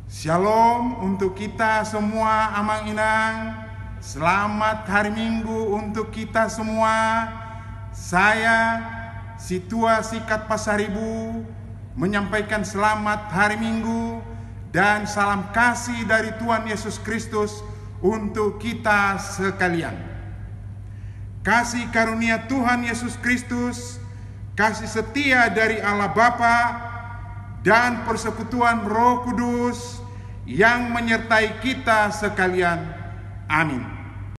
Shalom untuk kita semua Amang Inang. Selamat hari Minggu untuk kita semua. Saya, si tua sikat Pasaribu, menyampaikan selamat hari Minggu dan salam kasih dari Tuhan Yesus Kristus untuk kita sekalian. Kasih karunia Tuhan Yesus Kristus, kasih setia dari Allah Bapa, dan persekutuan Roh Kudus yang menyertai kita sekalian. Amin.